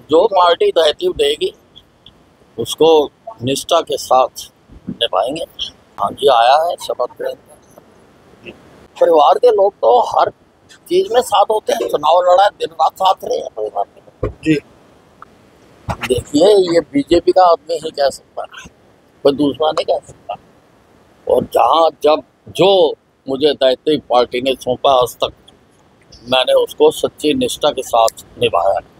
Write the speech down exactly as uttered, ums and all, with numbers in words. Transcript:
जो पार्टी दायित्व देगी उसको निष्ठा के साथ निभाएंगे। हाँ जी, आया है शपथ ग्रहण। परिवार के लोग तो हर चीज में साथ होते हैं, चुनाव लड़ा दिन रात साथ रहे हैं परिवार के लोग जी। देखिए, ये बीजेपी का आदमी ही कह सकता है, कोई दूसरा नहीं कह सकता। और जहाँ जब जो मुझे दायित्व पार्टी ने सौंपा आज तक मैंने उसको सच्ची निष्ठा के साथ निभाया।